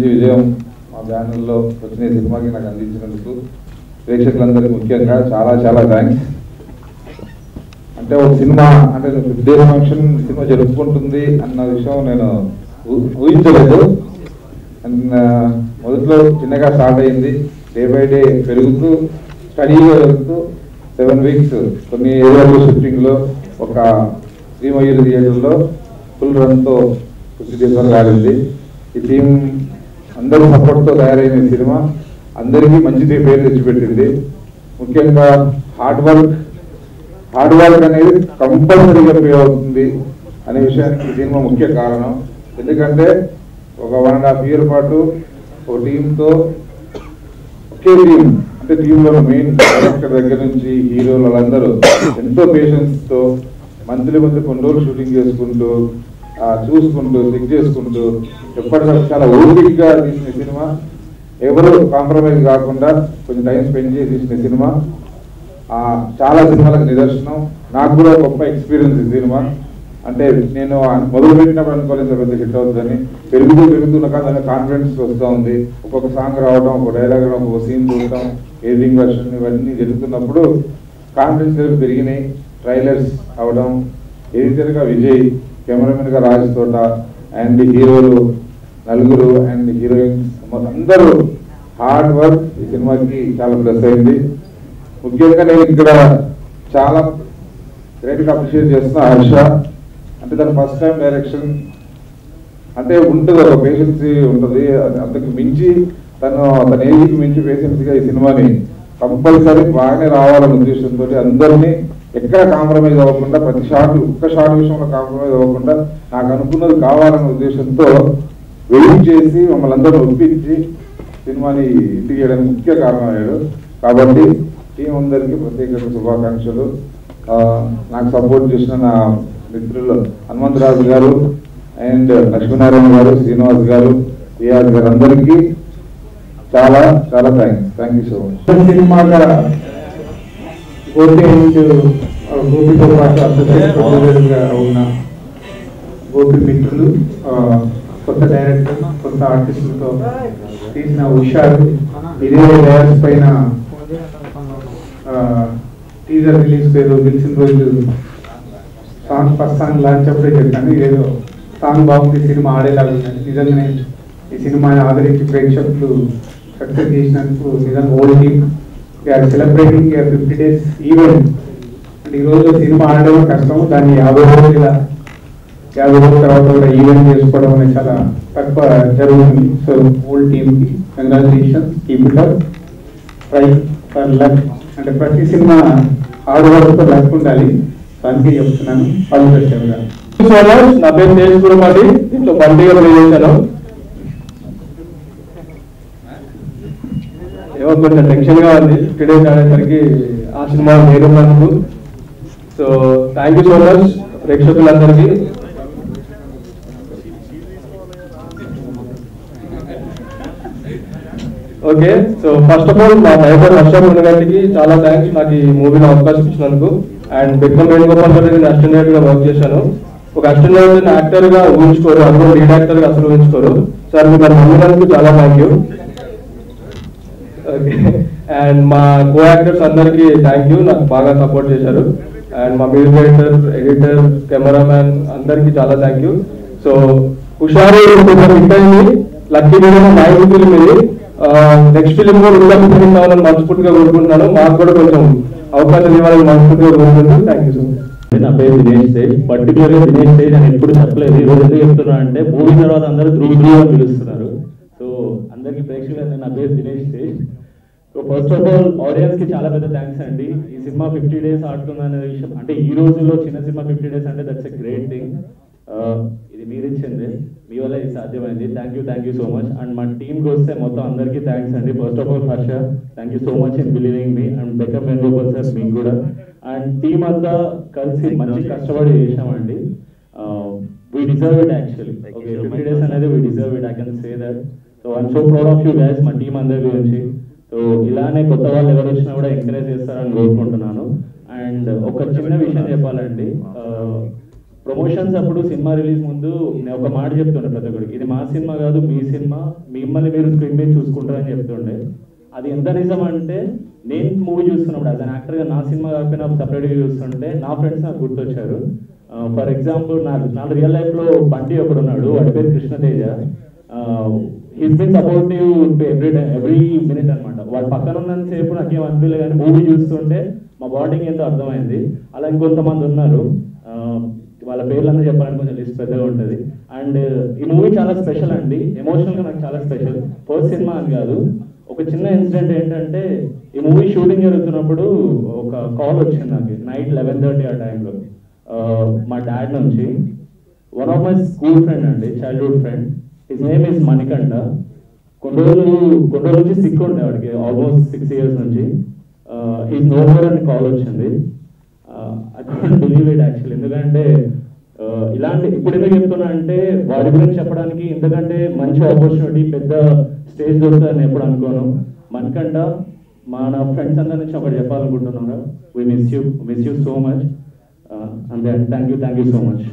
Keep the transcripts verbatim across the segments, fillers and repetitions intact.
మంచి విజయం మా బ్యానర్లో వచ్చిన సినిమాకి నాకు అందించినందుకు ప్రేక్షకులందరికీ ముఖ్యంగా చాలా చాలా థ్యాంక్స్. అంటే ఒక సినిమా అంటే ఫిఫ్టీ ఫంక్షన్ సినిమా జరుపుకుంటుంది అన్న విషయం నేను ఊహించలేదు. అండ్ మొదట్లో చిన్నగా స్టార్ట్ అయింది, డే బై డే పెరుగుతూ స్టడీగా పెరుగుతూ సెవెన్ వీక్స్ కొన్ని ఏరియాలో షిఫ్టింగ్లో ఒక శ్రీమయూరి థియేటర్లో ఫుల్ రన్తో ఫిఫ్టీ డేస్ వరకు ఆడింది. ఈ టీం అందరూ సపోర్ట్తో తయారైన సినిమా అందరికీ మంచి పేరు తెచ్చిపెట్టింది. ముఖ్యంగా హార్డ్ వర్క్ హార్డ్ వర్క్ అనేది కంపల్సరీగా పే అవుతుంది అనే విషయానికి ఈ సినిమా ముఖ్య కారణం. ఎందుకంటే ఒక వన్ అండ్ హాఫ్ ఇయర్ పాటు ఒక టీంతో ఒకే టీం అంటే టీంలో మెయిన్ డైరెక్టర్ దగ్గర నుంచి హీరోలు వాళ్ళందరూ ఎంతో పేషెన్స్తో మంత్లీ మంత్లీ కొన్ని రోజులు షూటింగ్ చేసుకుంటూ చూసుకుంటూ చెక్ చేసుకుంటూ ఎప్పటికప్పుడు చాలా ఓపికగా తీసిన సినిమా. ఎవరు కాంప్రమైజ్ కాకుండా కొంచెం టైం స్పెండ్ చేసి తీసిన సినిమా చాలా సినిమాలకు నిదర్శనం. నాకు కూడా గొప్ప ఎక్స్పీరియన్స్ ఈ సినిమా. అంటే నేను మొదలు పెట్టినప్పుడు అనుకోలేదు పెద్ద హిట్ అవుతుందని. పెరుగుతూ పెరుగుతున్న కానీ కాన్ఫిడెన్స్ వస్తూ ఉంది. ఒక్కొక్క సాంగ్ రావడం, ఒక డైలాగ్ రావడం, ఒక సీన్ చూడటం, ఎడిటింగ్ వర్షన్ ఇవన్నీ జరుగుతున్నప్పుడు కాన్ఫిడెన్స్ లెవెల్ పెరిగినాయి. ట్రైలర్స్ అవడం, ఎడిటర్గా విజయ్, కెమెరామెన్గా రాజ్ తోట అండ్ హీరోలు నలుగురు అండ్ హీరోయిన్స్ అందరూ హార్డ్ వర్క్ ఈ సినిమాకి చాలా ప్లస్ అయింది. ముఖ్యంగా నేను ఇక్కడ చాలా గ్రేట్గా అప్రిషియేట్ చేస్తున్నా హర్ష. అంటే తన ఫస్ట్ టైం డైరెక్షన్ అంటే ఉంటుంది, ఒక పేషెన్సీ ఉంటుంది. అంతకు మించి తను తన ఏజ్కి మించి పేషెన్సీగా ఈ సినిమాని కంపల్సరీ బాగానే రావాలనే ఉద్దేశంతో అందరినీ ఎక్కడ కాంప్రమైజ్ అవ్వకుండా ప్రతి షాట్ ఒక్క షాట్ విషయంలో కాంప్రమైజ్ అవ్వకుండా నాకు అనుకున్నది కావాలనే ఉద్దేశంతో వెయిట్ చేసి మమ్మల్ని అందరూ ఒప్పించి సినిమాని ఇంటికి చేయడానికి ముఖ్య కారణమయ్యాడు. కాబట్టి టీం అందరికీ ప్రత్యేకంగా శుభాకాంక్షలు. నాకు సపోర్ట్ చేసిన నా మిత్రులు హనుమంతరాజు గారు అండ్ లక్ష్మీనారాయణ గారు, శ్రీనివాస్ గారు, రియాజ్ గారు అందరికీ చాలా చాలా thanks. Thank you so much. సినిమాగా గోపి గోపితో పాటు అసోసియేట్గా ఉన్న గోపి మిత్రులు, కొత్త డైరెక్టర్, కొత్త ఆర్టిస్టులతో తీసిన హుషారు ఇదే డైరెక్ట్ పైన టీజర్ రిలీజ్ పేరు తెలిసిన రోజు సాంగ్ ఫస్ట్ సాంగ్ లాంచ్ అప్పుడే చెప్పాను. ఇదేదో సాంగ్ బాగుంది, సినిమా ఆడేలాగా ఉందని. నిజంగానే ఈ సినిమాని ఆదరించి ప్రేక్షకులు సక్సెస్ చేసినందుకు నిజంగా old team we are celebrating fifty days event. అంటే ఈరోజు సినిమా ఆడడం కష్టం, దాన్ని యాభై రోజుల యాభై రోజుల తర్వాత కూడా ఈవెంట్ చేసుకోవడం అనేది చాలా తక్కువ జరుగుతుంది. సో ఓల్డ్ టీమ్కి congratulation, keep it up, try for luck. అంటే ప్రతి సినిమా హార్డ్ వర్క్తో లక్ ఉండాలి, దానికి చెప్తున్నాను. All the best. నా పేరు తేజ్ కురపాటి, దీంట్లో బండిగా ప్లే చేశాను. ఏమో కొంచెం టెన్షన్గా ఉంది ఫిఫ్టీ డేస్ ఆడేసరికి ఆ సినిమా నేరున్నందుకు. So thank you so much ప్రేక్షకులందరికీ. Okay, so first of all మా డైరెక్టర్ హర్ష గారికి చాలా థ్యాంక్స్ నాకు ఈ మూవీలో అవకాశం ఇచ్చినందుకు. అండ్ బిక్కం వేణుగోపాల్ గారు నేను అసిస్టెంట్ గా వర్క్ చేశాను. ఒక అసిస్టెంట్ యాక్టర్ గా ఊహించుకోరు, అందరూ లీడ్ యాక్టర్ గా అసలు ఊహించుకోరు. సార్ మీకు అది నమ్మినందుకు చాలా థ్యాంక్ యూ. ఓకే, అండ్ మా కో యాక్టర్స్ అందరికీ థ్యాంక్ యూ, నాకు బాగా సపోర్ట్ చేశారు. అండ్ మా మ్యూజిక్ డైరెక్టర్, ఎడిటర్, కెమెరామ్యాన్ అందరికీ చాలా thank you. So Husharu hit అయింది, లక్కీ మైండ్ ఫిల్మ్ ఇది. నెక్స్ట్ ఫిలిం కూడా ఇంకా ఫిలిం కావాలని మనస్ఫూర్తిగా కోరుకుంటున్నాను. మాకు కూడా కొంచెం అవకాశం ఇవ్వాలని మనస్ఫూర్తిగా కోరుకుంటున్నాను. Thank you so much. నా పేరు దినేష్ తేజ్. పర్టికులర్గా దినేష్ తేజ్ అని ఎప్పుడు చెప్పలేదు. ఈరోజు ఎందుకు చెప్తున్నా అంటే మూవీ తర్వాత అందరూ ధ్రువ ధ్రువ అని పిలుస్తున్నారు. సో అందరికీ ప్రేక్షకులు నా పేరు Dinesh Tej. So first of all audience కి చాలా పెద్ద థ్యాంక్స్ అండి. ఈ సినిమా ఫిఫ్టీ డేస్ ఆడుతుందనే విషయం అంటే ఈ రోజుల్లో చిన్న సినిమా ఫిఫ్టీ డేస్ అంటే దట్స్ ఎ గ్రేట్ థింగ్. ఇది మీరు ఇచ్చింది, మీ వల్ల ఇది సాధ్యమైంది. Thank you thank you so much. And మన టీంకి వస్తే మొత్తం అందరికీ థ్యాంక్స్ అండి. First of all Harsha, thank you so much in believing me. And Bekkam Venugopal sir మీకు కూడా. అండ్ టీమ్ అంతా కలిసి మంచి కష్టపడి చేసామండి. We deserve it actually. Okay, fifty days అనేది we deserve it, I can say that. So I'm so proud of you guys, మా team అందరి గురించి. సో ఇలానే కొత్త వాళ్ళు ఎవరు వచ్చినా కూడా ఎంకరేజ్ చేస్తారని కోరుకుంటున్నాను. అండ్ ఒక చిన్న విషయం చెప్పాలండి, ప్రమోషన్స్ అప్పుడు సినిమా రిలీజ్ ముందు నేను ఒక మాట చెప్తుండే ప్రతి ఒక్కరికి, ఇది మా సినిమా కాదు మీ సినిమా, మిమ్మల్ని మీరు స్క్రీన్ మీద చూసుకుంటారని చెప్తుండే. అది ఎంత నిజం అంటే నేను మూవీ చూస్తున్నప్పుడు యాజ్ అన్ యాక్టర్గా నా సినిమా కాకపోయినా సపరేట్గా చూస్తుంటే నా ఫ్రెండ్స్ నాకు గుర్తొచ్చారు. ఫర్ ఎగ్జాంపుల్ నా నా రియల్ లైఫ్లో బంటి ఒకడు ఉన్నాడు, వాడి పేరు Krishnateja. He's been supportive to every every minute అనమాట. వాడు పక్కన ఉన్నంతసేపు నాకేం అనిపించలేదు, కానీ మూవీ చూస్తుంటే మా బాండింగ్ ఎంతో అర్థమైంది. అలా ఇంకొంతమంది ఉన్నారు, వాళ్ళ పేర్లన్నీ చెప్పాలని కొంచెం లిస్ట్ పెద్దగా ఉంటుంది. అండ్ ఈ మూవీ చాలా స్పెషల్ అండి, ఎమోషనల్గా నాకు చాలా స్పెషల్. ఫస్ట్ సినిమా అని కాదు, ఒక చిన్న ఇన్సిడెంట్ ఏంటంటే ఈ మూవీ షూటింగ్ జరుగుతున్నప్పుడు ఒక కాల్ వచ్చింది నాకు నైట్ లెవెన్ థర్టీ ఆ టైంలో మా డాడ్ నుంచి. One of my school friend అండి, childhood friend, his name is Manikanta. కొన్ని రోజులు కొన్ని రోజుల నుంచి సిక్ ఉండే వాడికి, ఆల్మోస్ట్ సిక్స్ ఇయర్స్ నుంచి. హీస్ నో మోర్ అని కాల్ వచ్చింది. I can't believe it actually. ఎందుకంటే ఇలాంటి ఇప్పుడు ఎందుకు చెప్తున్నా అంటే వాడి గురించి చెప్పడానికి ఇంతకంటే మంచి ఆపర్చునిటీ, పెద్ద స్టేజ్ దొరుకుతుందని ఎప్పుడు అనుకోను. మణికంఠ, మన ఫ్రెండ్స్ అందరి నుంచి ఒకటి చెప్పాలనుకుంటున్నాను, we miss you miss you so much. అంతే, thank you thank you so much.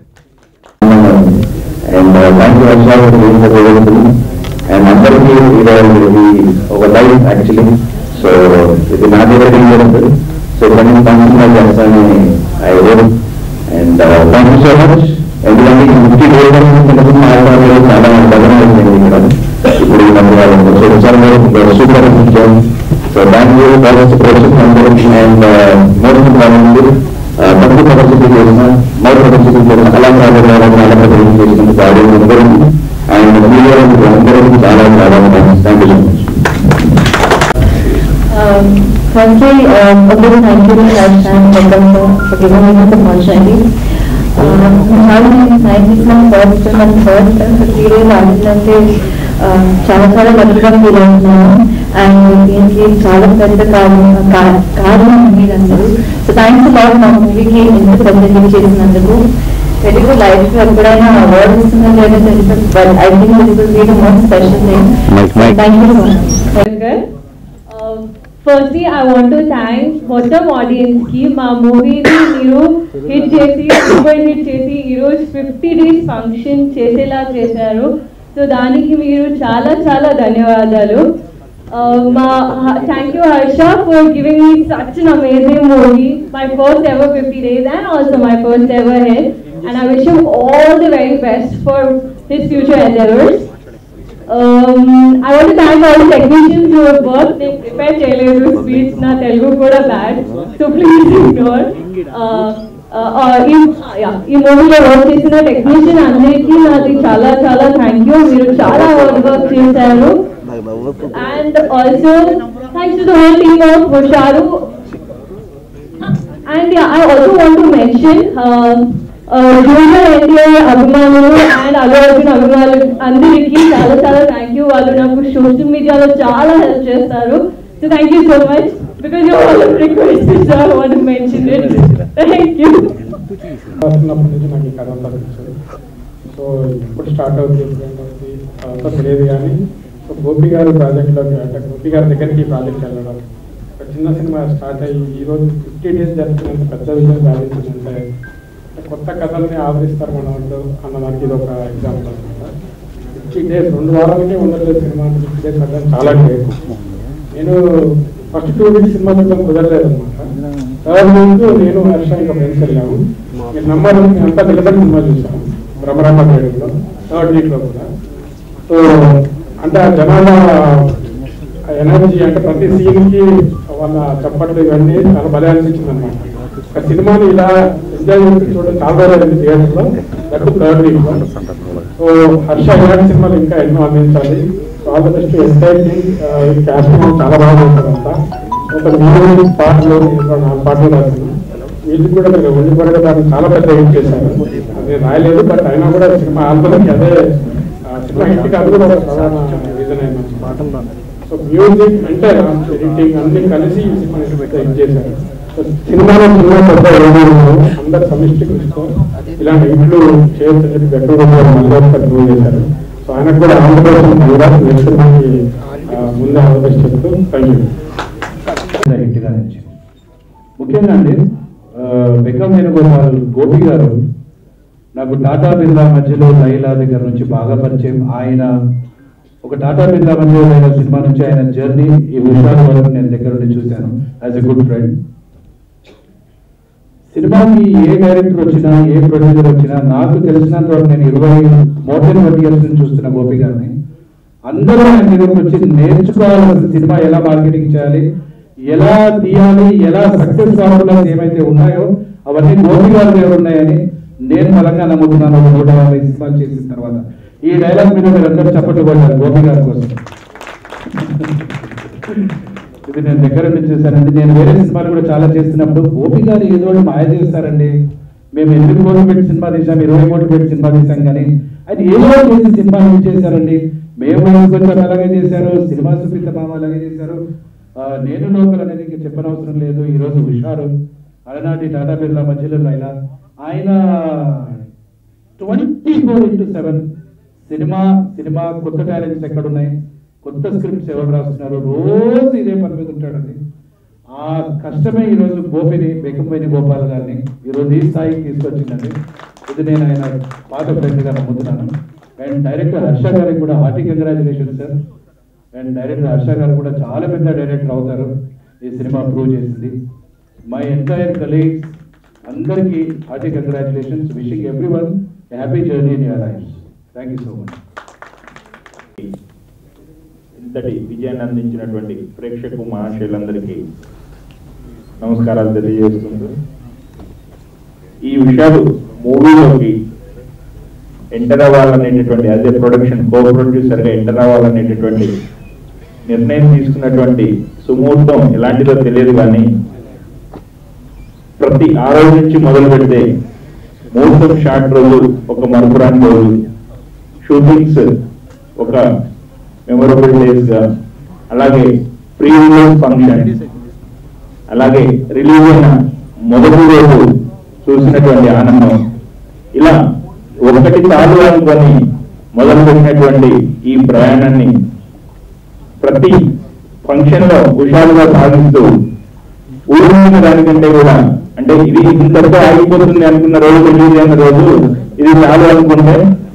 And uh, thank you Harsha for being available. And అందరికీ ఇది ఒక లైఫ్ యాక్చువల్లీ. సో ఇది నా దగ్గర జరుగుతుంది. సో కొన్ని ఫంక్షన్ చేస్తానని I hope. And thank you so much. ఎందుకంటే ఈ ఫిఫ్టీ డేస్ మాట్లాడలేదు, చాలా బలం వచ్చింది ఇక్కడ. ఇప్పుడు వాళ్ళు సూపర్ ఇచ్చాం. So thank you for supporting అందరికీ. అండ్ మోస్ట్ ఇంపార్టెంట్లీ తక్కువ పరిస్థితి చేసిన మరో పరిస్థితి చేసిన అలాగే చేసిన బాడీ అందరికీ అండ్ మీడియా అందరికీ చాలా చాలా thank you so much. Firstly, um, a big thank you to Harsha and Jacob for giving me this opportunity. How many times is my first film and first film for three days ఆడిందంటే చాలా చాలా లక్కీగా feel అవుతున్నాను. And దీనికి చాలా పెద్ద కారణం మీరందరూ. సో థ్యాంక్స్ లాట్ మా మూవీకి ఎంత ప్రజెంట్ చేసినందుకు. తెలుగు లైఫ్ ఎప్పుడైనా అవార్డు ఇస్తుందో లేదో తెలుసు, but I think this will be the most special thing. Thank you so much. Firstly, I want to thank మొత్తం ఆడియన్స్ కి. మా మూవీని మీరు హిట్ చేసి సూపర్ హిట్ చేసి ఈరోజు ఫిఫ్టీ డేస్ ఫంక్షన్ చేసేలా చేశారు. సో దానికి మీరు చాలా చాలా ధన్యవాదాలు. మా thank you Harsha for giving me such an amazing movie, my first ever fifty days and also my first ever hit. And I wish him all the very best for his future endeavors. Um, I want to thank all the technicians who have worked. They prepared cheyaledu speech na Telugu kuda bad, so please ignore. Uh, uh, uh, in yeah, ee movie lo work chesina technician andariki nadi chala chala thank you. Meeru chala hard work chesaru. And also thanks to the whole team of Husharu. And yeah, I also want to mention uh, junior NTR అభిమానులు and Allu Arjun అభిమానులు అందరికీ చాలా చాలా thank you. వాళ్ళు నాకు social మీడియాలో చాలా help చేస్తారు. So thank you so much because you all requested so I want to mention it. Thank you. చిన్నప్పటి నుంచి నాకు ఈ కథ అంతా తెలుసు. సో ఇప్పుడు స్టార్ట్ అవుతుంది అంతా తెలియదు, కానీ సో గోపి గారు ప్రాజెక్ట్లోకి అంటే గోపి గారి దగ్గరికి ఈ ప్రాజెక్ట్ వెళ్ళడం, ఒక చిన్న సినిమా స్టార్ట్ అయ్యి ఈరోజు ఫిఫ్టీ డేస్ జరుగుతున్నంత పెద్ద విజయం సాధించిందంటే కొత్త కథల్ని ఆదరిస్తారు మన వాళ్ళు అన్నదానికి ఇది ఒక ఎగ్జాంపుల్ అనమాట. ఫిఫ్టీ డేస్ రెండు వారాలకే ఉండలేదు సినిమా. ఫిఫ్టీ డేస్ అర్థం చాలా గ్రేట్. నేను ఫస్ట్ టూ వీక్స్ సినిమా చూడడం కుదరలేదు అనమాట. థర్డ్ వీక్ నేను హర్ష ఇంకా ఫ్రెండ్స్ వెళ్ళాము. మీరు నంబర్ అంతా నిలబడి సినిమా చూసాము బ్రహ్మరామ ట్రేడింగ్లో థర్డ్ వీక్లో కూడా. సో అంటే ఆ జనాల ఎనర్జీ అంటే ప్రతి సీన్కి వాళ్ళ చప్పట్లు ఇవన్నీ చాలా భలే అనిపించింది అనమాట. ఒక సినిమాని ఇలా ఎంజాయ్ చేసి చూడడం చాలా రోజులు థియేటర్లో, దట్టు థర్డ్ వీక్లో. సో హర్ష ఇలాంటి సినిమాలు ఇంకా ఎన్నో అందించాలి. So all the best. Exciting casting చాలా బాగా ఉంటుందంతా. ఒక మూడు పాటలు నాలుగు పాటలు రాసింది. వీళ్ళకి కూడా మీరు ఉండిపోయిన దాన్ని చాలా పెద్ద హిట్ చేశారు. అది రాయలేదు, బట్ అయినా కూడా సినిమా ఆల్బమ్కి అదే సినిమా హిట్కి అది కూడా ప్రధాన రీజన్ అయిన. సో మ్యూజిక్ అంటే ఎడిటింగ్ అన్ని కలిసి ఈ సినిమా హిట్ చేశారు. సినిమాలో సినిమా పెద్ద అందరు సమిష్టి కృషితో ఇలాంటి ఇంట్లో చేయొచ్చు చెప్పి గట్టిగా మళ్ళీ ఒకసారి ప్రూవ్ చేశారు. సో ఆయనకు కూడా ఆంధ్రప్రదేశ్ కూడా నెక్స్ట్ సినిమాకి ముందే ఆంధ్రప్రదేశ్ చెప్తూ థ్యాంక్ యూ. ముఖ్యంగా అండి బెక్కం వేణుగోపాల్ గోపి గారు నాకు టాటా బిర్లా మధ్యలో లైలా దగ్గర నుంచి బాగా పరిచయం. ఆయన ఒక టాటా బిర్లా మధ్యలో లైలా సినిమా నుంచి ఆయన జర్నీ ఈ విషయాల వరకు నేను దగ్గర నుండి చూశాను యాజ్ ఎ గుడ్ ఫ్రెండ్. సినిమాకి ఏ డైరెక్టర్ వచ్చినా ఏ ప్రొడ్యూసర్ వచ్చినా నాకు తెలిసినంత వరకు నేను ఇరవై మోర్ దెన్ ట్వంటీ ఇయర్స్ నుంచి చూస్తున్న గోపి గారిని. అందరూ ఆయన దగ్గరకు వచ్చి నేర్చుకోవాల్సిన సినిమా ఎలా మార్కెటింగ్ చేయాలి, ఎలా తీయాలి, ఎలా సక్సెస్ ఫార్ములాస్ ఏమైతే ఉన్నాయో అవన్నీ గోపి గారి దగ్గర ఉన్నాయని నేను బలంగా నమ్ముతున్నాను. ఒక నూట యాభై సినిమాలు చేసిన తర్వాత ఈ డైలాగ్ మీద మీరు అందరూ చప్పట్లు కొట్టారు గోపి గారి కోసం. ఇది నేను దగ్గర నుంచి చూశానండి. నేను వేరే సినిమాలు కూడా చాలా చేస్తున్నప్పుడు గోపి గారు ఏదో మాయ చేస్తారండి, మేము ఎనిమిది కోట్లు పెట్టి సినిమా తీసాం, ఇరవై కోట్లు పెట్టి సినిమా తీసాం, కానీ ఆయన ఏదో చేసి సినిమా ఏం చేశారండి. మేము కొంచెం అలాగే చేశారు, సినిమా సుపిత మామ అలాగే చేశారు, నేను లోకల్ అనేది ఇంకా చెప్పనవసరం లేదు. ఈరోజు హుషారు, అలనాటి టాటా బిర్లా మధ్యలో లైలా, ఆయన twenty four into seven cinema cinema కొత్త టాలెంట్స్ ఎక్కడున్నాయి, కొత్త స్క్రిప్ట్స్ ఎవరు రాస్తున్నారు, రోజు ఇదే పని మీద ఉంటాడండి. ఆ కష్టమే ఈరోజు గోపిని బెకంబైని గోపాల్ గారిని ఈరోజు ఈ స్థాయికి తీసుకొచ్చిందండి. ఇది నేను ఆయన పాత ఫ్రెండ్గా నమ్ముతున్నాను. అండ్ డైరెక్టర్ హర్ష గారికి కూడా hearty congratulation sir. And director Harsha గారు కూడా చాలా పెద్ద డైరెక్టర్ అవుతారు, ఈ సినిమా ప్రూవ్ చేసింది. మై ఎంటైర్ కలీగ్స్ అందరికీ hearty congratulations. Wishing every one happy journey in your life. Thank you so much. ఇంతటి విజయాన్ని అందించినటువంటి ప్రేక్షకు మహాశయులందరికీ నమస్కారాలు తెలియజేస్తుంది. ఈ విషయాలు మూవీలోకి ఎంటర్ అవ్వాలనేటటువంటి అదే ప్రొడక్షన్ కో ప్రొడ్యూసర్గా ఎంటర్ అవ్వాలనేటటువంటి నిర్ణయం తీసుకున్నటువంటి సుముహూర్తం ఎలాంటిదో తెలియదు, కానీ ప్రతి ఆ రోజు నుంచి మొదలు పెడితే ముహూర్తం షార్ట్ రోజు ఒక మరపురాని రోజు, షూటింగ్స్ ఒక మెమొరబుల్ డేస్ గా, అలాగే ప్రీ రిలీజ్ ఫంక్షన్, అలాగే రిలీజ్ అయిన మొదటి రోజు చూసినటువంటి ఆనందం, ఇలా ఒకటి చాలు అనుకొని మొదలు పెట్టినటువంటి ఈ ప్రయాణాన్ని ప్రతి ఫంక్షన్ లో హుషారుగా సాగిస్తూ ఊహించిన దానికంటే కూడా, అంటే ఇది ఇంతటితో ఆగిపోతుంది అనుకున్న రోజు, రిలీజ్ అయిన రోజు ఇది చాలు అనుకుంటే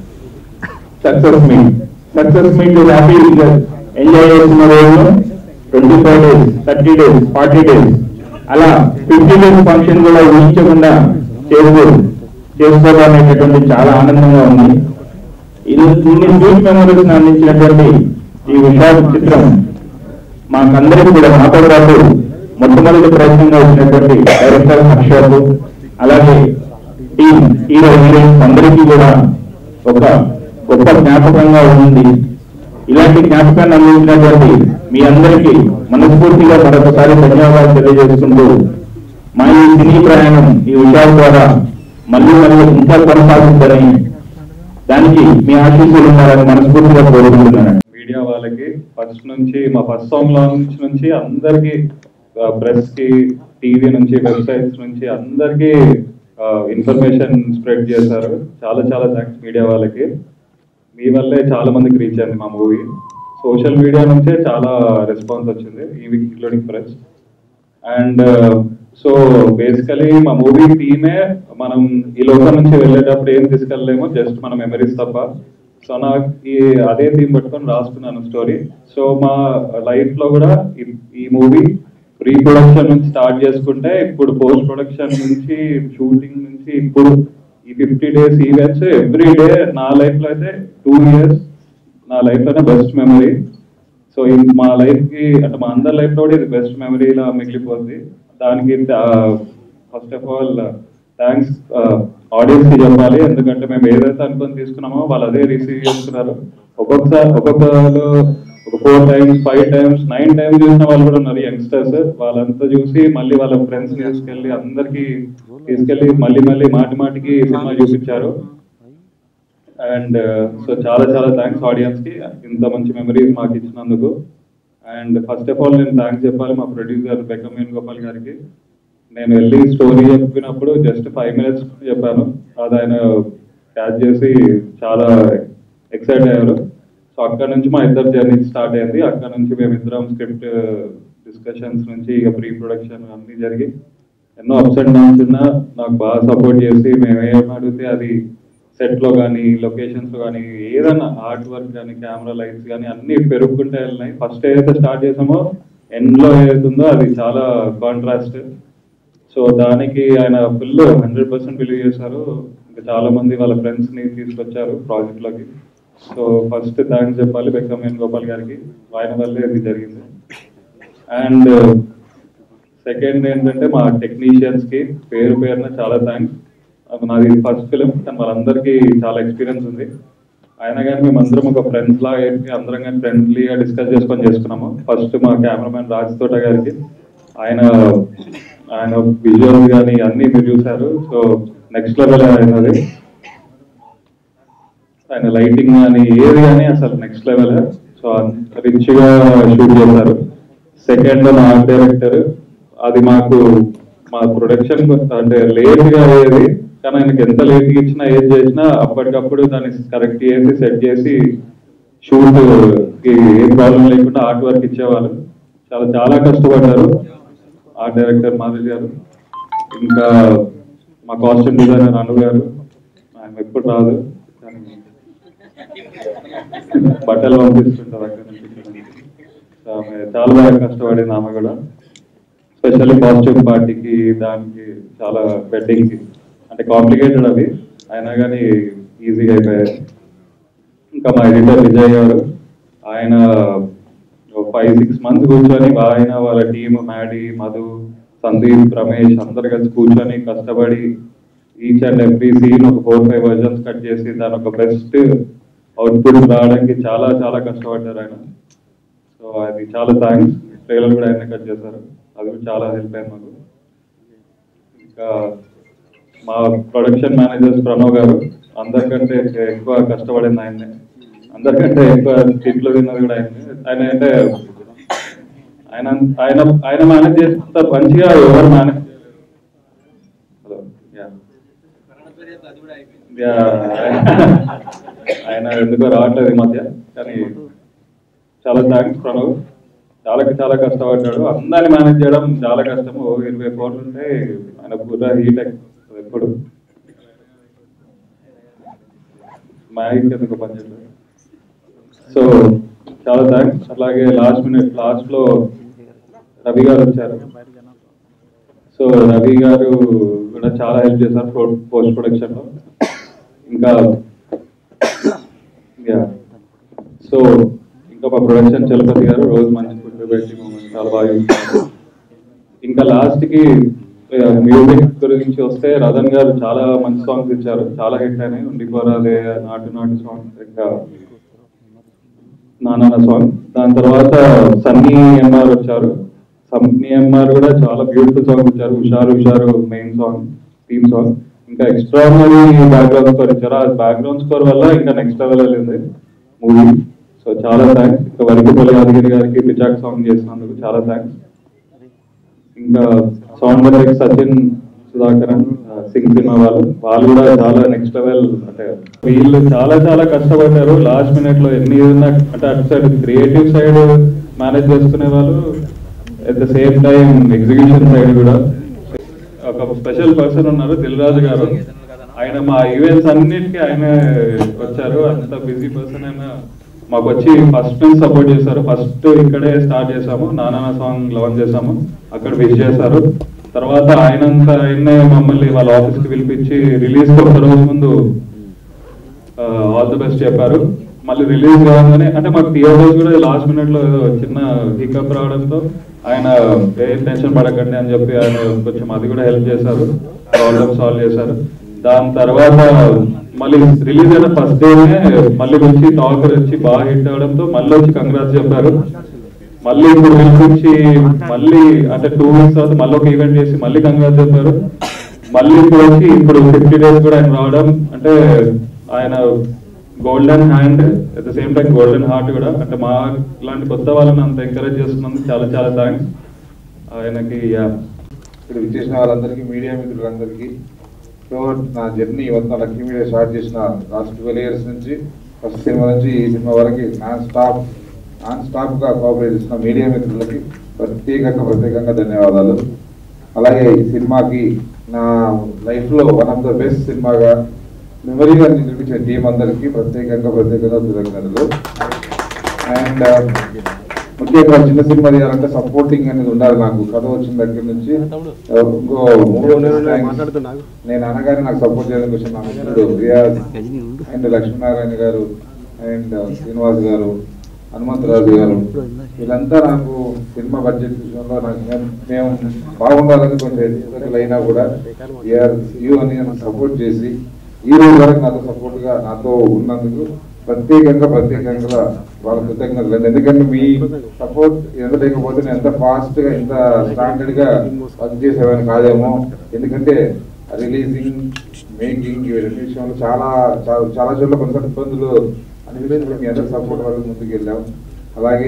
success meet success meet happy enjoy చేస్తున్న రోజు twenty five days thirty days forty days అలా ఫిఫ్టీ డేస్ ఫంక్షన్ కూడా ఊహించకుండా చేస్తూ చేసుకోవాలనేటటువంటి చాలా ఆనందంగా ఉంది. ఇది ఇన్ని స్వీట్ మెమరీస్ అందించినటువంటి ఈ విషాద చిత్రం మాకందరికీ కూడా నాతో పాటు మొట్టమొదటి ప్రయత్నంగా వచ్చినటువంటి డైరెక్టర్ హర్షకు, అలాగే టీం హీరో హీరోయిన్స్ అందరికీ కూడా ఒక గొప్ప జ్ఞాపకంగా ఉంది. ఇలాంటి జ్ఞాపకాన్ని అందించినటువంటి మీ అందరికీ మనస్ఫూర్తిగా మరొకసారి ధన్యవాదాలు తెలియజేసుకుంటూ మా ఈ సినీ ప్రయాణం ఈ విషయాల ద్వారా మళ్ళీ మళ్ళీ ఇంకా కొనసాగుతారని, దానికి మీ ఆశీస్సులు ఉన్నారని మనస్ఫూర్తిగా కోరుకుంటున్నాను. మీడియా వాళ్ళకి ఫస్ట్ నుంచి మా ఫస్ట్ సాంగ్ లాంచ్ నుంచి అందరికి, ప్రెస్ కి, టీవీ నుంచి, వెబ్సైట్స్ నుంచి అందరికి ఇన్ఫర్మేషన్ స్ప్రెడ్ చేశారు. చాలా చాలా థ్యాంక్స్ మీడియా వాళ్ళకి. మీ వల్లే చాలా మందికి రీచ్ అయింది మా మూవీ. సోషల్ మీడియా నుంచే చాలా రెస్పాన్స్ వచ్చింది, even including press. And so basically మా మూవీ థీమే మనం ఈ లోకం నుంచి వెళ్ళేటప్పుడు ఏం తీసుకెళ్ళలేమో, జస్ట్ మన మెమరీస్ తప్ప. సో నాకు ఈ అదే థీమ్ పట్టుకొని రాసుకున్నాను స్టోరీ. సో మా లైఫ్ లో కూడా ఈ మూవీ ప్రీ ప్రొడక్షన్ నుంచి స్టార్ట్ చేసుకుంటే ఇప్పుడు పోస్ట్ ప్రొడక్షన్ నుంచి, షూటింగ్ నుంచి, ఇప్పుడు ఈ fifty days events every day నా లైఫ్ లో అయితే టూ ఇయర్స్ నా లైఫ్ లోనే బెస్ట్ మెమరీ. సో మా లైఫ్ కి అంటే మా అందరి లైఫ్ లో కూడా ఇది బెస్ట్ మెమరీలా మిగిలిపోతుంది. దానికి first of all thanks audience కి చెప్పాలి, ఎందుకంటే మేము ఏదైతే అనుకొని తీసుకున్నామో వాళ్ళు అదే రిసీవ్ చేస్తున్నారు. ఒక్కొక్కసారి ఒక్కొక్కరు ఒక four times, five times, nine times చూసిన వాళ్ళు కూడా ఉన్నారు యంగ్స్టర్స్. వాళ్ళంతా చూసి మళ్ళీ వాళ్ళ ఫ్రెండ్స్ తీసుకెళ్ళి అందరికి తీసుకెళ్ళి మళ్ళీ మళ్ళీ మాటి మాటికి సినిమా చూపించారు. అండ్ సో చాలా చాలా థ్యాంక్స్ ఆడియన్స్ కి ఇంత మంచి మెమరీస్ మాకు ఇచ్చినందుకు. అండ్ ఫస్ట్ ఆఫ్ ఆల్ నేను థ్యాంక్స్ చెప్పాలి మా ప్రొడ్యూసర్ బెకంబైని గోపాల్ గారికి. నేను వెళ్ళి స్టోరీ చెప్పినప్పుడు జస్ట్ ఫైవ్ మినిట్స్ చెప్పాను, అది ఆయన క్యాచ్ చేసి చాలా ఎక్సైట్ అయ్యారు. సో అక్కడ నుంచి మా ఇద్దరు జర్నీ స్టార్ట్ అయింది. అక్కడ నుంచి మేమిద్దరం స్క్రిప్ట్ డిస్కషన్స్ నుంచి ఇక ప్రీ ప్రొడక్షన్ అన్నీ జరిగి ఎన్నో అప్స్ అండ్ డౌన్స్ ఉన్నా నాకు బాగా సపోర్ట్ చేసి మేము ఏం అడిగితే అది సెట్లో కానీ లొకేషన్స్లో కానీ ఏదైనా ఆర్ట్ వర్క్ కానీ కెమెరా లైట్స్ కానీ అన్నీ పెరుగుకుంటూ వెళ్ళినాయి. ఫస్ట్ ఏదైతే స్టార్ట్ చేసామో ఎండ్లో ఏదైతుందో అది చాలా కాంట్రాస్ట్. సో దానికి ఆయన ఫుల్ హండ్రెడ్ పర్సెంట్ బిలీవ్ చేశారు. ఇంకా చాలా మంది వాళ్ళ ఫ్రెండ్స్ని తీసుకొచ్చారు ప్రాజెక్ట్లోకి. సో ఫస్ట్ థ్యాంక్స్ చెప్పాలి బెక్కం వేణుగోపాల్ గారికి, ఆయన వల్లే ఇది జరిగింది. అండ్ సెకండ్ ఏంటంటే మా టెక్నీషియన్స్కి పేరు పేరున చాలా థ్యాంక్స్. నాది ఫస్ట్ ఫిలిం, కానీ వాళ్ళందరికీ చాలా ఎక్స్పీరియన్స్ ఉంది. అయినా కానీ మేమందరం ఒక ఫ్రెండ్స్ లాగా అయితే అందరం కానీ ఫ్రెండ్లీగా డిస్కస్ చేసుకొని చేసుకున్నాము. ఫస్ట్ మా కెమెరామెన్ రాజ్ తోట గారికి, ఆయన ఆయన విజువల్స్ కానీ అన్నీ మీరు చూశారు. సో నెక్స్ట్ లెవెల్ అయినది, ఆయన లైటింగ్ కానీ ఏది కానీ అసలు నెక్స్ట్ లెవెల్. సో రిచ్గా షూట్ చేశారు. సెకండ్ మా ఆర్ట్ డైరెక్టర్, అది మాకు మా ప్రొడక్షన్ అంటే లేట్గా అయ్యేది, కానీ ఆయనకి ఎంత లేట్గా ఇచ్చినా ఏది చేసినా అప్పటికప్పుడు దాన్ని కరెక్ట్ చేసి సెట్ చేసి షూట్కి ఏ ప్రాబ్లం లేకుండా ఆర్ట్ వర్క్ ఇచ్చేవాళ్ళు. చాలా చాలా కష్టపడ్డారు ఆర్ట్ డైరెక్టర్ మాధవి గారు. ఇంకా మా కాస్ట్యూమ్ డిజైనర్ అను గారు, ఆయన ఎప్పుడు రాదు కానీ బట్టలు పంపిస్తుంటారు అక్కడ నుంచి. చాలా బాగా కష్టపడింది ఆమె కూడా, స్పెషల్లీ కాస్ట్యూమ్ పార్టీకి దానికి చాలా వెడ్డింగ్కి. అంటే కాంప్లికేటెడ్ అవి, అయినా కానీ ఈజీగా అయిపోయాయి. ఇంకా మా ఎడిటర్ విజయ్ గారు, ఆయన ఫైవ్ సిక్స్ మంత్స్ కూర్చొని ఆయన వాళ్ళ టీమ్ మ్యాడీ, మధు, సందీప్, రమేష్ అందరు కలిసి కూర్చొని కష్టపడి ఈచ్ అండ్ ఎవ్రీ సీన్ ఒక ఫోర్ ఫైవ్ వర్జన్స్ కట్ చేసి దాని ఒక బెస్ట్ అవుట్పుట్ రావడానికి చాలా చాలా కష్టపడ్డారు ఆయన. సో అది చాలా థ్యాంక్స్. ట్రైలర్ కూడా ఆయన కట్ చేశారు, అది కూడా చాలా హెల్ప్ అయింది మాకు. ఇంకా మా ప్రొడక్షన్ మేనేజర్స్ ప్రణవ్ గారు, అందరికంటే ఎక్కువ కష్టపడింది ఆయనే, అందరికంటే ఎక్కువ తిట్లు తిన్నది కూడా ఆయనే. ఆయన అంటే ఆయన ఆయన ఆయన మేనేజ్ చేస్తే మంచిగా ఎవరు మేనేజ్ హలో యా ఆయన ఎందుకో రావట్లేదు ఈ మధ్య, కానీ చాలా థ్యాంక్స్ ప్రణవ్. చాలా చాలా కష్టపడ్డాడు. అందరిని మేనేజ్ చేయడం చాలా కష్టము. ఇరవై కోట్లు ఉంటే ఆయన పూరా హీట్ ఎప్పుడు మ్యాగీకి ఎందుకు పనిచేయలేదు. సో చాలా థ్యాంక్స్. అలాగే లాస్ట్ మినిట్ లాస్ట్లో రవి గారు వచ్చారు. సో రవి గారు కూడా చాలా హెల్ప్ చేశారు పోస్ట్ ప్రొడక్షన్లో. ఇంకా సో ఇంకా మా ప్రొడక్షన్ చలపతి గారు రోజు మంచి ఫుడ్ పెట్టి మమ్మల్ని చాలా బాగా చూస్తున్నారు. ఇంకా లాస్ట్కి మ్యూజిక్ గురించి వస్తే రతన్ గారు చాలా మంచి సాంగ్స్ ఇచ్చారు, చాలా హిట్ అయినాయి. ఉండిపోరాదే, నాటు నాటు సాంగ్, ఇంకా నానా సాంగ్. దాని తర్వాత సన్నీ ఎంఆర్ వచ్చారు. సన్నీ ఎంఆర్ కూడా చాలా బ్యూటిఫుల్ సాంగ్ ఇచ్చారు. Husharu Husharu main song, theme song. ఇంకా ఎక్స్ట్రాడినరీ బ్యాక్గ్రౌండ్ స్కోర్ ఇచ్చారు. ఆ బ్యాక్గ్రౌండ్ స్కోర్ వల్ల ఇంకా నెక్స్ట్ లెవెల్ వెళ్ళింది మూవీ. సో చాలా థ్యాంక్స్. ఇంకా వరకుపల్లి యాదగిరి గారికి పిచాక్ సాంగ్ చేసినందుకు చాలా థ్యాంక్స్. ఇంకా sound director Sachin Sudhakaran Singh cinema వాళ్ళు వాళ్ళు కూడా చాలా నెక్స్ట్ లెవెల్. అంటే వీళ్ళు చాలా చాలా కష్టపడ్డారు. లాస్ట్ మినిట్ లో ఎన్ని అంటే అటు సైడ్ క్రియేటివ్ సైడ్ మేనేజ్ చేసుకునే వాళ్ళు, at the same time execution side కూడా. ఒక స్పెషల్ పర్సన్ ఉన్నారు, దిల్ రాజు గారు. ఆయన మా ఈవెంట్స్ అన్నిటికీ ఆయన వచ్చారు. అంత బిజీ పర్సన్ అయినా మాకు వచ్చి ఫస్ట్ నుంచి సపోర్ట్ చేశారు. ఫస్ట్ ఇక్కడే స్టార్ట్ చేసాము, నానా సాంగ్ లాంచ్ చేసాము, అక్కడ విష్ చేశారు. తర్వాత ఆయనంతా ఆయన్నే మమ్మల్ని వాళ్ళ ఆఫీస్కి పిలిపించి రిలీజ్ ఒక రోజు ముందు ఆల్ ది బెస్ట్ చెప్పారు. మళ్ళీ రిలీజ్ కాగానే అంటే మాకు థియేటర్స్ కూడా లాస్ట్ మినిట్ లో ఏదో చిన్న హికప్ రావడంతో ఆయన ఏ టెన్షన్ పడకండి అని చెప్పి ఆయన కొంచెం అది కూడా హెల్ప్ చేశారు, ప్రాబ్లమ్ సాల్వ్ చేశారు. దాని తర్వాత మళ్ళీ రిలీజ్ అయిన ఫస్ట్ డేనే మళ్ళీ వచ్చి టాకర్ వచ్చి బాగా హిట్ అవడంతో మళ్ళీ వచ్చి కంగ్రాట్స్ చెప్పారు. మళ్ళీ ఇప్పుడు పిలిపించి మళ్ళీ అంటే టూ వీక్స్ తర్వాత మళ్ళీ ఒక ఈవెంట్ చేసి మళ్ళీ కంగ్రాట్స్ చెప్పారు. మళ్ళీ ఇప్పుడు వచ్చి ఇప్పుడు ఫిఫ్టీ డేస్ కూడా ఆయన రావడం అంటే ఆయన golden hand at the same time golden heart కూడా. అంటే మా ఇలాంటి కొత్త వాళ్ళని అంత ఎంకరేజ్ చేస్తున్నందుకు చాలా చాలా థ్యాంక్స్ ఆయనకి. ఇక్కడ విచ్చేసిన వాళ్ళందరికీ, మీడియా మిత్రులందరికీ. సో నా జర్నీ ఇవంతా లక్కీ మీడియా స్టార్ట్ చేసిన లాస్ట్ ట్వెల్వ్ ఇయర్స్ నుంచి ఫస్ట్ సినిమా నుంచి ఈ సినిమా వరకు నాన్ స్టాప్ నాన్ స్టాప్గా కోఆపరేట్ చేసిన మీడియా మిత్రులకి ప్రత్యేకంగా ప్రత్యేకంగా ధన్యవాదాలు. అలాగే ఈ సినిమాకి నా లైఫ్లో వన్ ఆఫ్ ద బెస్ట్ సినిమాగా మెమరీగా నిర్మించిన టీం అందరికీ ప్రత్యేకంగా ప్రత్యేకంగా కృతజ్ఞతలు. అండ్ ముఖ్యంగా చిన్న సినిమా తీయాలంటే సపోర్టింగ్ అనేది ఉండాలి. నాకు కథ వచ్చిన దగ్గర నుంచి ఇంకో మూడు నేను అనగానే నాకు సపోర్ట్ చేయడానికి వచ్చిన నా మిత్రుడు రియాజ్ అండ్ లక్ష్మీనారాయణ గారు అండ్ శ్రీనివాస్ గారు, హనుమంతరాజు గారు, వీళ్ళంతా నాకు సినిమా బడ్జెట్ విషయంలో నాకు మేము బాగుండాలని కొంచెం ఎదుగుదల అయినా కూడా యూ అని సపోర్ట్ చేసి ఈ రోజు వరకు నాతో సపోర్ట్ గా నాతో ఉన్నందుకు ప్రత్యేకంగా ప్రత్యేకంగా వాళ్ళ కృతజ్ఞతలు. ఎందుకంటే మీ సపోర్ట్ ఎంత లేకపోతే నేను ఎంత ఫాస్ట్ గా ఎంత స్టాండర్డ్ గా వర్క్ చేసేవాడిని కాదేమో. ఎందుకంటే రిలీజింగ్ మేకింగ్ ఇవన్నీ విషయంలో చాలా చాలా చోట్ల కొంత ఇబ్బందులు అనిపించి మీ అందరూ సపోర్ట్ వల్ల ముందుకు వెళ్ళాం. అలాగే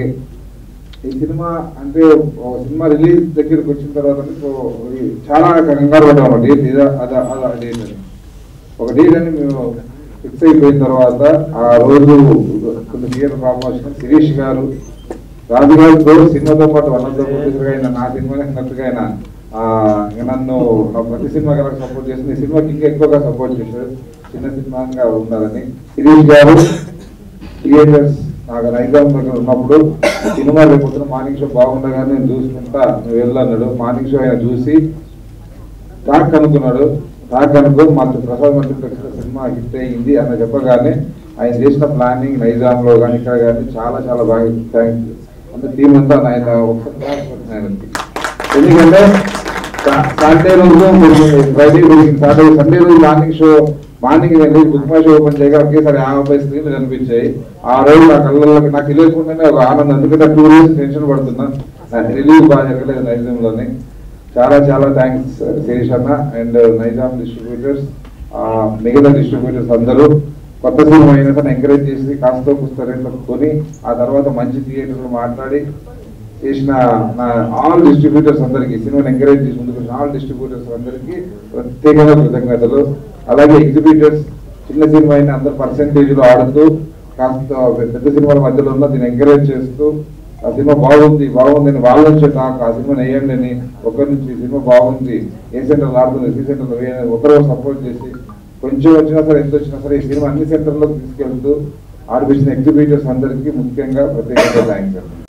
ఈ సినిమా అంటే సినిమా రిలీజ్ దగ్గరికి వచ్చిన తర్వాత చాలా కంగారు పడ్డాం. డేట్ ఇదా అదా అదా డేట్ అని ఒక డేట్ అని మేము ఫిక్స్ అయిపోయిన తర్వాత ఆ రోజు కొన్ని థియేటర్ ప్రమోషన్ శిరీష్ గారు రాజు గారితో సినిమాతో పాటు వన్ ఆఫ్ ద ప్రొడ్యూసర్గా అయినా నా సినిమానే నట్టుగా అయినా నన్ను ప్రతి సినిమా కనుక సపోర్ట్ చేసింది. ఈ సినిమాకి ఇంకా ఎక్కువగా సపోర్ట్ చేశారు చిన్న సినిమాగా ఉండాలని. శిరీష్ గారు థియేటర్స్ నాకు నైజాం దగ్గర ఉన్నప్పుడు సినిమా లేకపోతే మార్నింగ్ షో బాగుండగానే నేను చూసుకుంటా నువ్వు వెళ్ళన్నాడు. మార్నింగ్ షో ఆయన చూసి టాక్ అనుకున్నాడు. టాక్ అనుకో మాకు ప్రసాద్ మంత్రి సినిమా హిట్ అయ్యింది అని చెప్పగానే ఆయన చేసిన ప్లానింగ్ నైజాంలో కానీ ఇక్కడ కానీ చాలా చాలా బాగా థ్యాంక్స్ అంటే టీం అంతా ఆయన ఒకసారి. ఎందుకంటే సాటర్డే రోజు ఫ్రైడే సాటర్డే సండే రోజు మార్నింగ్ షో మార్నింగ్ వెళ్ళి బుక్ మై షో ఓపెన్ చేయగా ఒకేసారి యాభై స్క్రీన్లు కనిపించాయి. ఆ రోజు నా కళ్ళలోకి నాకు తెలియకుండానే ఒక ఆనందం. ఎందుకంటే టూ డేస్ టెన్షన్ పడుతున్నా నాకు రిలీజ్ బాగా జరగలేదు నైజాంలోని. చాలా చాలా థ్యాంక్స్ శిరీష్ అన్న అండ్ నైజాం డిస్ట్రిబ్యూటర్స్, మిగతా డిస్ట్రిబ్యూటర్స్ అందరూ కొత్త సినిమా అయినా సరే ఎంకరేజ్ చేసి కాస్తో పుస్త రేట్లు కొని ఆ తర్వాత మంచి థియేటర్లు మాట్లాడి చేసిన నా ఆల్ డిస్ట్రిబ్యూటర్స్ అందరికీ సినిమాని ఎంకరేజ్ చేసి ముందుకు ఆల్ డిస్ట్రిబ్యూటర్స్ అందరికీ ప్రత్యేకంగా కృతజ్ఞతలు. అలాగే ఎగ్జిబిటర్స్ చిన్న సినిమా అయినా అందరు పర్సెంటేజ్లో ఆడుతూ కాస్త పెద్ద సినిమాల మధ్యలో ఉన్న దీన్ని ఎంకరేజ్ చేస్తూ ఆ సినిమా బాగుంది బాగుంది అని వాళ్ళ నుంచి నాకు ఆ సినిమా వేయండి అని ఒకరి నుంచి సినిమా బాగుంది ఏ సెంటర్లో ఆడుతుంది సి సెంటర్లో వేయండి ఒకరు సపోర్ట్ చేసి కొంచెం వచ్చినా సరే ఎంత వచ్చినా సరే ఈ సినిమా అన్ని సెంటర్లో తీసుకెళ్తూ ఆడిపించిన ఎగ్జిబిటర్స్ అందరికీ ముఖ్యంగా ప్రత్యేకంగా థ్యాంక్స్.